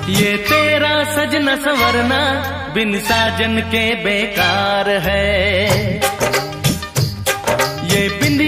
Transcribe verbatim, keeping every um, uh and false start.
ये तेरा सजना संवरना बिन साजन के बेकार है। ये बिंद